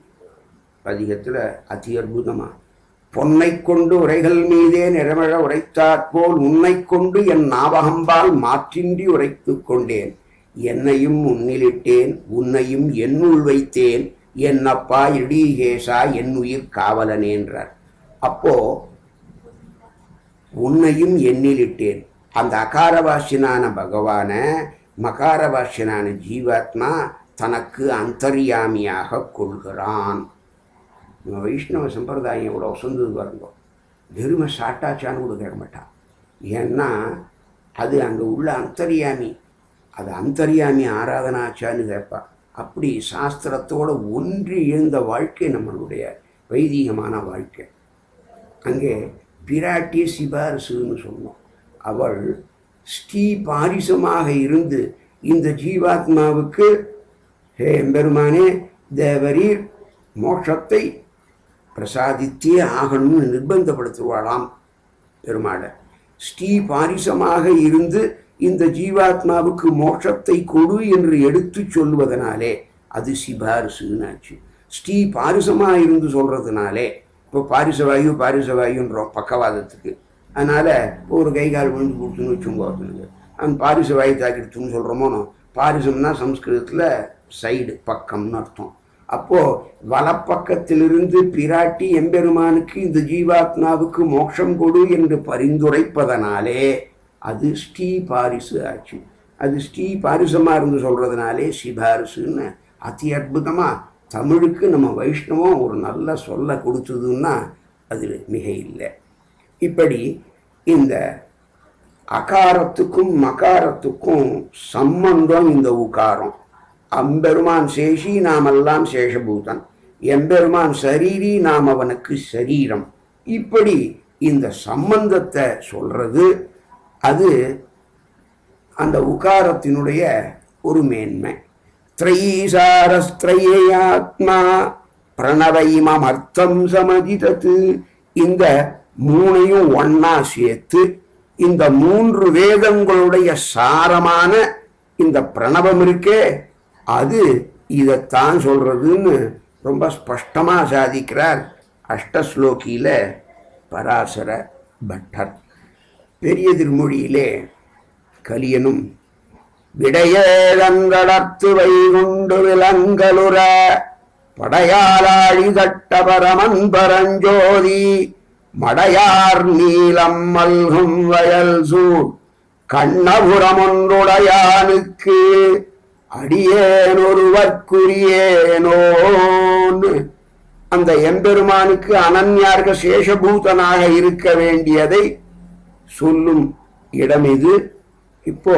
பதிகத்தில் அதி அற்புதமா பொன்னை கொண்டு உரைகள் மீதே நிறமழ உரைத்தாற்போல் உன்னை கொண்டு என் ஞாபகம்பால் மாற்றின்றி உரைத்து கொண்டேன், என்னையும் உன்னிலிட்டேன் உன்னையும் என்னுள் வைத்தேன், என்னப்பா இடிகேசா என் உயிர் காவலனேன்றார். அப்போ உன்னையும் எண்ணிலிட்டேன், அந்த அகாரவாசியனான பகவான மகாரவாசியனான ஜீவாத்மா தனக்கு அந்தர்யாமியாக கொள்கிறான். வைஷ்ணவ சம்பிரதாயம் இவ்வளோ வசந்தது பாருங்க. வெறுமை சாட்டாச்சான்னு கூட கேட்க மாட்டான். ஏன்னா அது அங்கே உள்ள அந்தர்யாமி, அது அந்தர்யாமி ஆராதனாச்சான்னு கேட்பான். அப்படி சாஸ்திரத்தோடு ஒன்றி எழுந்த வாழ்க்கை நம்மளுடைய வைதீகமான வாழ்க்கை. அங்கே பிராட்டி சிபாரிசுன்னு சொன்னோம். அவள் ஸ்ரீ பாரிசமாக இருந்து இந்த ஜீவாத்மாவுக்கு ஹே எம்பெருமானே தேவரீர் மோட்சத்தை பிரசாதித்தே ஆகணும்னு நிர்பந்தப்படுத்துவாளாம் பெருமாளை. ஸ்ரீ பாரிசமாக இருந்து இந்த ஜீவாத்மாவுக்கு மோட்சத்தை கொடு என்று எடுத்து சொல்வதனாலே அது சிபாரிசுன்னு ஆச்சு. ஸ்ரீ பாரிசமாக இருந்து சொல்றதுனாலே இப்போ பாரிசவாயுன்றோம் பக்கவாதத்துக்கு. அதனால ஒரு கை கால் விழுந்து கொடுத்துன்னு வச்சுங்க, அந்த பாரிசவாயு தாக்கிடுச்சுன்னு சொல்கிறோமோனோ. பாரிசம்னா சம்ஸ்கிருதத்தில் சைடு பக்கம்னு அர்த்தம். அப்போ வலப்பக்கத்திலிருந்து பிராட்டி எம்பெருமானுக்கு இந்த ஜீவாத்மாவுக்கு மோட்சம் கொடு என்று பரிந்துரைப்பதனாலே அது ஸ்ரீ பாரிசு ஆச்சு. அது ஸ்ரீ பாரிசமா இருந்து சொல்றதுனாலே சிபாரிசுன்னு அதி அற்புதமா தமிழுக்கு நம்ம வைஷ்ணவம் ஒரு நல்ல சொல்ல கொடுத்ததுன்னா அது மிக இல்லை. இப்படி இந்த அகாரத்துக்கும் மகாரத்துக்கும் சம்பந்தம் இந்த உகாரம். அம்பெருமான் சேஷி, நாமெல்லாம் சேஷபூதன். எம்பெருமான் சரீரி, நாம் அவனுக்கு சரீரம். இப்படி இந்த சம்பந்தத்தை சொல்றது அது அந்த உகாரத்தினுடைய ஒரு மேன்மை. த்ரைசாரஸ்திரையாத்மா பிரணவைமம் அர்த்தம் சமதிதத்து. இந்த மூணையும் ஒன்னா சேர்த்து இந்த மூன்று வேதங்களுடைய சாரமான இந்த பிரணவம் இருக்கே அது இதைத்தான் சொல்றதுன்னு ரொம்ப ஸ்பஷ்டமா சாதிக்கிறார் அஷ்டஸ்லோகியில பராசர பட்டர், பெரிய திருமொழியிலே கலியனும் விடையேழங்கடர்த்து வைகுண்டு விலங்கலுற படையாளாழி தட்ட பரமன் பரஞ்சோதி மடையார் நீலம் மல்கும் வயல் சூழ் கண்ணபுரமொன்றுடையானுக்கு அடியேனொருவர்க்குரியேனோன்னு அந்த எம்பெருமானுக்கு அனன்யார்க சேஷபூதனாக இருக்க வேண்டியதை சொல்லும் இடம் இது. இப்போ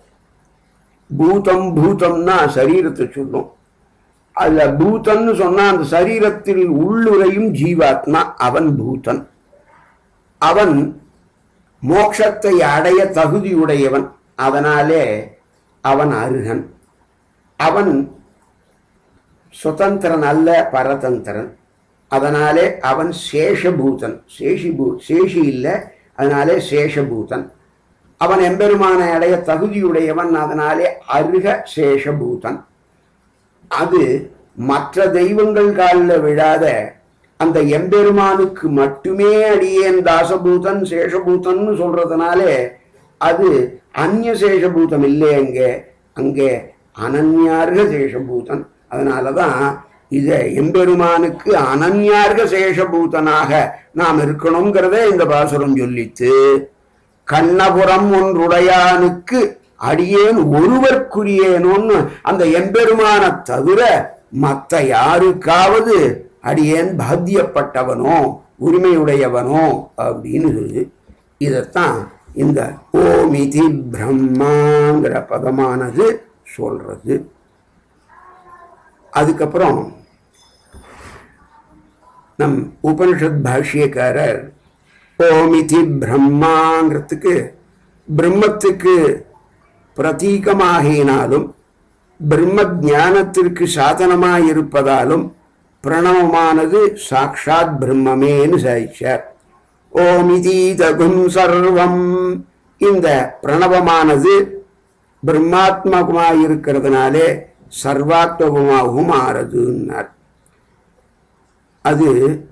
பூதம் பூதம்னா சரீரத்தை சொல்லும். அதுல பூதன்னு சொன்னா அந்த சரீரத்தில் உள்ளுரையும் ஜீவாத்மா, அவன் பூதன். அவன் மோட்சத்தை அடைய தகுதியுடையவன், அதனாலே அவன் அருகன். அவன் சுதந்திரன் அல்ல, பரதந்திரன். அதனாலே அவன் சேஷபூதன். சேஷி இல்லை, அதனாலே சேஷபூதன். அவன் எம்பெருமானை அடைய தகுதியுடையவன், அதனாலே அருக சேஷபூதன். அது மற்ற தெய்வங்கள் காலில் விழாத அந்த எம்பெருமானுக்கு மட்டுமே அடியேன் தாசபூதன் சேஷபூதன் சொல்றதுனாலே அது அந்நிய சேஷபூதம் இல்லை, அங்கே அனன்யார்க சேஷபூதன். அதனாலதான் இத எம்பெருமானுக்கு அனன்யார்க சேஷபூதனாக நாம் இருக்கணுங்கிறத இந்த பாசுரம் சொல்லித்து, கண்ணபுரம் ஒன்றுடையானுக்கு அடியேன் ஒருவர்க்குரியேனோன்னு அந்த எம்பெருமான தவிர மற்ற யாருக்காவது அடியேன் பாத்தியப்பட்டவனோ உரிமையுடையவனோ அப்படின்னு இதைத்தான் இந்த ஓமிதி பிரம்மாங்கிற பதமானது சொல்றது. அதுக்கப்புறம் நம் உபனிஷத் பாஷ்யக்காரர் ஓமிதி பிரம்மாங்கிறதுக்கு பிரம்மத்துக்கு பிரதீகமாகினாலும் பிரம்ம ஞானத்திற்கு சாதனமாயிருப்பதாலும் பிரணவமானது சாக்ஷாத் பிரம்மமேன்னு சாதிச்சார். ஓமிதீதகும் சர்வம், இந்த பிரணவமானது பிரம்மாத்மகமாயிருக்கிறதுனாலே சர்வாத்மகமாகவும் ஆறதுன்னார். அது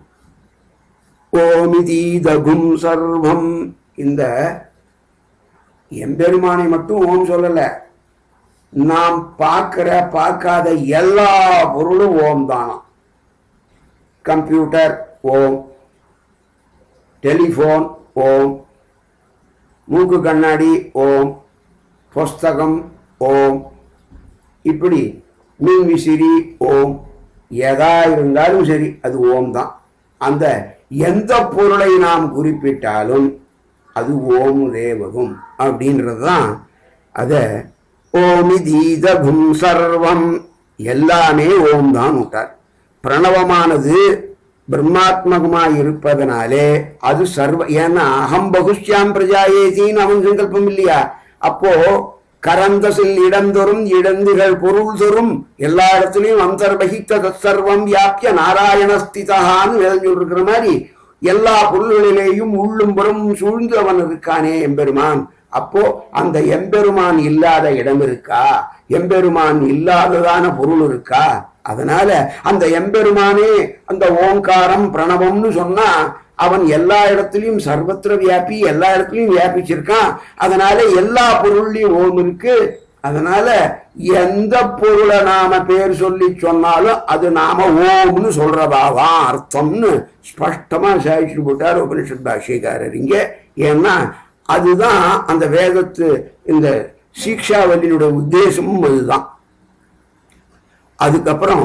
ஓமிதீதகும் சர்வம், இந்த எம்பெருமானை மட்டும் ஓம் சொல்லல, நாம் பார்க்காத எல்லா பொருளும் ஓம் தானம். கம்ப்யூட்டர் ஓம், டெலிஃபோன் ஓம், மூக்கு கண்ணாடி ஓம், புஸ்தகம் ஓம், இப்படி மின்விசிறி ஓம், எதா இருந்தாலும் சரி அது ஓம் தான். அந்த எந்த பொருளை நாம் குறிப்பிட்டாலும் அது ஓம் தேவகும் அப்படின்றது தான். அத ஓமிதீதகும் சர்வம், எல்லாமே ஓம் தான் விட்டார். பிரணவமானது பிரம்மாத்மகமாய் இருப்பதனாலே அது சர்வ, ஏன்னா அகம் பகுஷ்யாம் பிரஜாயேதின்னு அவன் சங்கல்பம் இல்லையா? அப்போ கரந்தசில் இடந்தொரும் இடந்துகள் பொருள் தொரும் எல்லா இடத்துலையும் அந்தர்பகித்த தற்சர்வம் வியாபிய நாராயணஸ்திதான்னு சொல்லிருக்கிற மாதிரி எல்லா பொருள்களிலேயும் உள்ளும் புறமும் சூழ்ந்து அவன் இருக்கானே எம்பெருமான். அப்போ அந்த எம்பெருமான் இல்லாத இடம் இருக்கா? எம்பெருமான் இல்லாததான பொருள் இருக்கா? அதனால அந்த எம்பெருமானே அந்த ஓங்காரம் பிரணவம்னு சொன்னா அவன் எல்லா இடத்துலையும் சர்வத்திர வியாபி, எல்லா இடத்துலையும் வியாபிச்சிருக்கான். அதனால எல்லா பொருள்லையும் ஓம் இருக்கு. அதனால எந்த பொருளை நாம பேர் சொல்லி சொன்னாலும் அது நாம ஓம்னு சொல்றதாதான் அர்த்தம்னு ஸ்பஷ்டமா சாதிச்சு போட்டார் உபனிஷத் பாஷ்யக்காரர் இங்க. ஏன்னா அதுதான் அந்த வேதத்து இந்த சீக்ஷாவல்லியுடைய உத்தேசமும் அதுதான். அதுக்கப்புறம்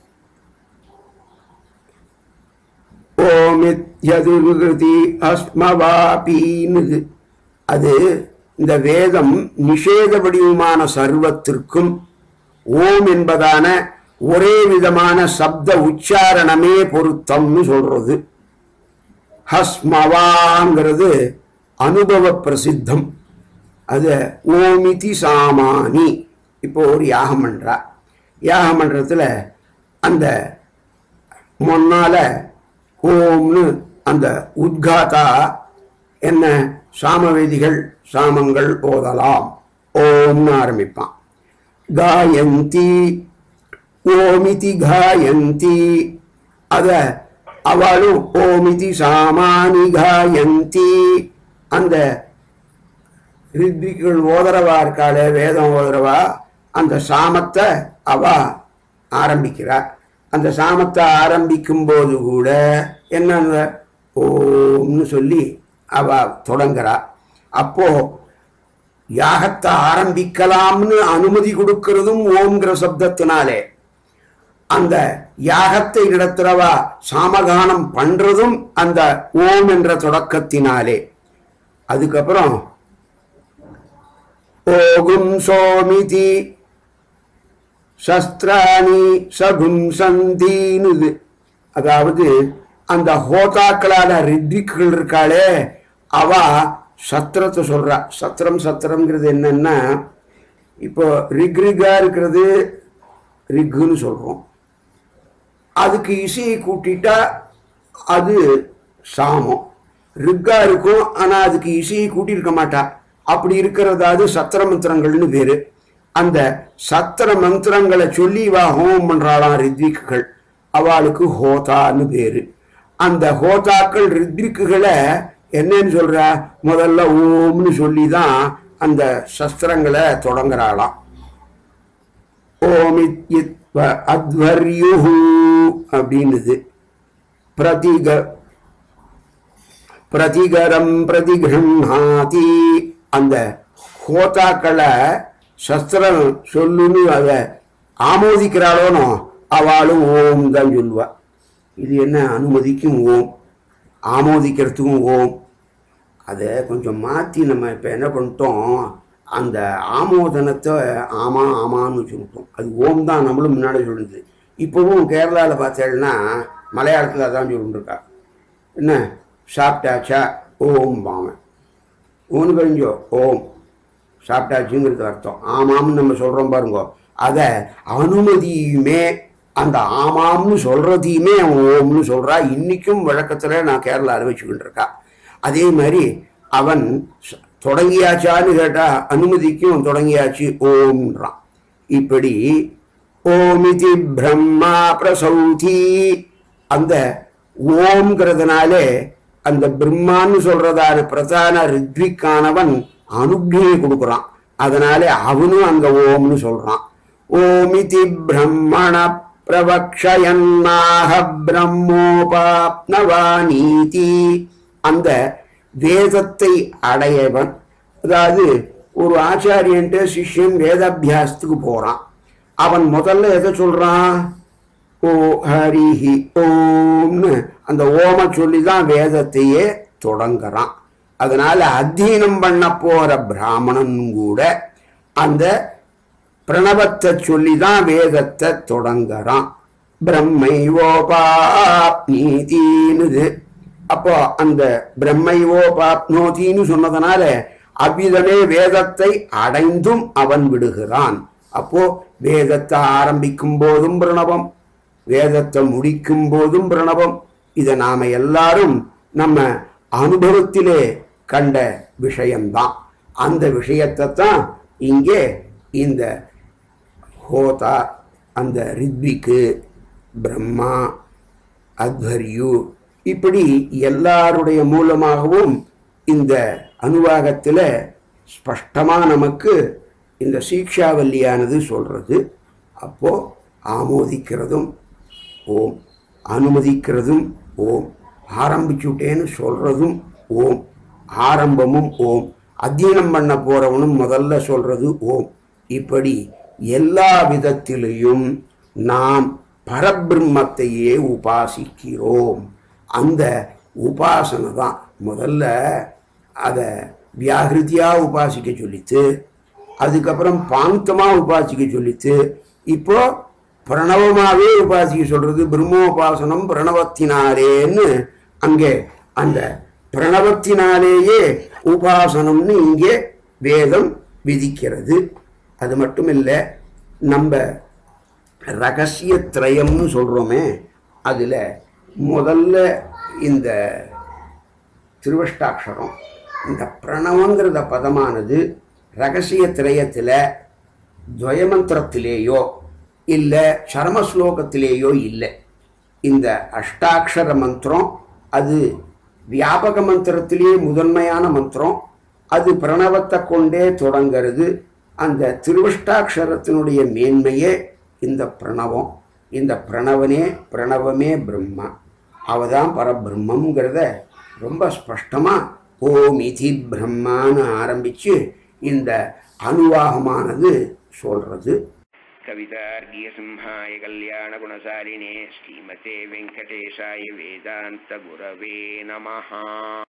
ஓமித்யதுர்கிருதி அஸ்மவாபீன்னு, அது இந்த வேதம் நிஷேத வடிவமான சர்வத்திற்கும் ஓம் என்பதான ஒரே விதமான சப்த உச்சாரணமே பொருத்தம்னு சொல்றது. ஹஸ்மவாங்கிறது அனுபவ பிரசித்தம். அது ஓமிதி சாமானி. இப்போ ஒரு யாகம் பண்றா, யாகம் பண்றதுல அந்த முன்னால ஓம்னு அந்த உத்காதா என்ன சாமவேதிகள் சாமங்கள் ஓதலாம், ஓம்னு ஆரம்பிப்பான். காயந்தி ஓமிதி காயந்தி, அத அவளும் ஓமிதி சாமானி காயந்தி அந்த ரித்விகள் ஓதரவா இருக்காளே வேதம் ஓதரவா அந்த சாமத்தை அவ ஆரம்பிக்கிறார். அந்த சாமத்தை ஆரம்பிக்கும் போது கூட என்ன ஓம்னு சொல்லி அவ தொடங்குறா. அப்போ யாகத்தை ஆரம்பிக்கலாம்னு அனுமதி கொடுக்கிறதும் ஓம்ங்கிற சப்தத்தினாலே, அந்த யாகத்தை நடத்துறவா சாமகானம் பண்றதும் அந்த ஓம் என்ற தொடக்கத்தினாலே. அதுக்கப்புறம் ஓகும் சோமிதி சஸ்திராணி சகும் சந்தீனு, அதாவது அந்த ஹோதாக்களான ரித்விக்குகள் இருக்காளே அவ சத்திரத்தை சொல்றா. சத்திரம்ங்கிறது என்னன்னா, இப்போ ரிக்ரிகா இருக்கிறது ரிக்குன்னு சொல்றோம். அதுக்கு இசையை கூட்டிட்டா அது சாமம். ரிக்கா இருக்கும், ஆனா அதுக்கு இசையை கூட்டியிருக்க மாட்டா. அப்படி இருக்கிறதாவது சத்திர மந்திரங்கள்னு பேரு. அந்த சத்திர மந்திரங்களை சொல்லி இவா ஹோமம் பண்றாளாம் ரித்விக்குகள். அவளுக்கு ஹோதான்னு பேரு. அந்த ஹோதாக்கள் ரித்விக்குகளை என்னன்னு சொல்றா, முதல்ல ஓம்னு சொல்லிதான் அந்த சஸ்திரங்களை தொடங்குறாளாம். ஓமித்வ அத்வர்யுஹு அப்படின்னுது. பிரதிகரம் பிரதிகிருஹாதி, அந்த ஹோதாக்களை சஸ்திரம் சொல்லுன்னு அதை ஆமோதிக்கிறாளோனோ அவளும் ஓம் தான் சொல்லுவா. இது என்ன, அனுமதிக்கும் ஓம், ஆமோதிக்கிறதுக்கும் ஓம். அதை கொஞ்சம் மாற்றி நம்ம இப்போ என்ன பண்ணிட்டோம், அந்த ஆமோதனத்தை ஆமான்னு சொல்லிட்டோம். அது ஓம் தான் நம்மளும் முன்னாடி சொல்லுது. இப்போவும் கேரளாவில் பார்த்தேன்னா மலையாளத்தில் அதான் சொல்லிட்டுருக்கா. என்ன சாப்பிட்டாச்சா ஓம் பாவன் ஊனு கழிஞ்சோ ஓம் சாப்பிட்டாச்சுங்கிறது அர்த்தம். ஆமாம்னு நம்ம சொல்கிறோம் பாருங்கோ, அதை அனுமதியுமே அந்த ஆமாம்னு சொல்கிறதையுமே அவன் ஓம்னு சொல்கிறா. இன்றைக்கும் வழக்கத்தில் நான் கேரளாவில் வச்சுக்கிட்டு இருக்கா. அதே மாதிரி அவன் தொடங்கியாச்சான்னு கேட்டால் அனுமதிக்கும் தொடங்கியாச்சு ஓம்ன்றான். இப்படி ஓமிதி பிரம்மா பிரசௌதி, அந்த ஓம்ங்கிறதுனாலே அந்த பிரம்மான்னு சொல்றதான பிரதான ரித்விக்கானவன் அனுக்னியை கொடுக்குறான். அதனாலே அவனும் அங்க ஓம்னு சொல்றான். ஓமிதி பிரம்மண பிரவக்ஷயன்னாஹ பிரம்மோபாப்னவானீதி, அந்த வேதத்தை அடையவன். அதாவது ஒரு ஆச்சாரியன்ட்டு சிஷ்யன் வேதாபியாசத்துக்கு போறான். அவன் முதல்ல எதை சொல்றான், ஓ ஹரிஹி ஓம்னு அந்த ஓம சொல்லிதான் வேதத்தையே தொடங்குறான். அதனால அத்தியனம் பண்ண போற பிராமணன் கூட அந்த பிரணவத்தை சொல்லிதான் வேதத்தை தொடங்குறான். பிரம்மைவோபாப்னீதின்னு. அப்போ அந்த பிரம்மைவோபாப்னோதின்னு சொன்னதுனால அவ்விதமே வேதத்தை அடைந்தும் அவன் விடுகிறான். அப்போ வேதத்தை ஆரம்பிக்கும் போதும் பிரணவம், வேதத்தை முடிக்கும் போதும் பிரணவம். இதை நாம எல்லாரும் நம்ம அனுபவத்திலே கண்ட விஷயம்தான். அந்த விஷயத்தை தான் இங்கே இந்த ஹோதா, அந்த ரித்விக்கு, பிரம்மா, அத்வர்யு, இப்படி எல்லாருடைய மூலமாகவும் இந்த அனுவாகத்தில் ஸ்பஷ்டமாக நமக்கு இந்த சீக்ஷாவல்லியானது சொல்றது. அப்போ ஆமோதிக்கிறதும் ஓம், அனுமதிக்கிறதும் ஓம், ஆரம்பிச்சுட்டேன்னு சொல்றதும் ஓம், ஆரம்பமும் ஓம், அத்தியனம் பண்ண போறவனும் முதல்ல சொல்றது ஓம். இப்படி எல்லா விதத்திலையும் நாம் பரபிரம்மத்தையே உபாசிக்கிறோம். அந்த உபாசனை தான் முதல்ல அதை வியாகிருதியா உபாசிக்க சொல்லித்து, அதுக்கப்புறம் பாந்தமா உபாசிக்க சொல்லித்து, இப்போ பிரணவமாவே உபாசிக்க சொல்றது. பிரம்மோபாசனம் பிரணவத்தினாலேன்னு அங்கே அந்த பிரணவத்தினாலேயே உபாசனம்னு இங்கே வேதம் விதிக்கிறது. அது மட்டும் இல்லை, நம்ம ரகசிய திரயம்னு சொல்கிறோமே, அதில் முதல்ல இந்த திருவஷ்டாட்சரம், இந்த பிரணவங்கிறத பதமானது ரகசிய திரயத்தில் துவயமந்திரத்திலேயோ இல்லை சரமஸ்லோகத்திலேயோ இல்லை. இந்த அஷ்டாட்சர மந்திரம் அது வியாபக மந்திரத்திலேயே முதன்மையான மந்திரம். அது பிரணவத்தை கொண்டே தொடங்கிறது. அந்த திருவஷ்டாட்சரத்தினுடைய மேன்மையே இந்த பிரணவம். இந்த பிரணவமே பிரம்மா, அவதான் பரபிரம்மங்கிறத ரொம்ப ஸ்பஷ்டமாக ஓம் இதி பிரம்மான்னு ஆரம்பித்து இந்த அனுவாகமானது சொல்கிறது. कवितार्घ्य सिंहाय कल्याण गुणसारिणे श्रीमते वेंकटेशाय वेदांत गुरवे नमः।